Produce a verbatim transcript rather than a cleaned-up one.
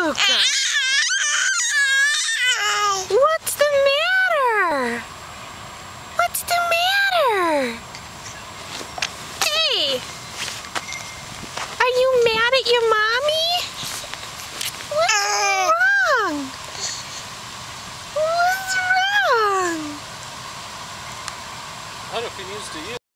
Luca? What's the matter? What's the matter? Hey! Are you mad at your mommy? What's wrong? What's wrong? I don't know if he needs to use